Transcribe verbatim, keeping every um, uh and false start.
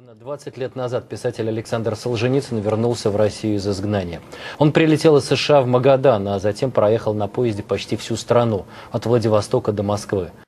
Ровно двадцать лет назад писатель Александр Солженицын вернулся в Россию из изгнания. Он прилетел из США в Магадан, а затем проехал на поезде почти всю страну, от Владивостока до Москвы.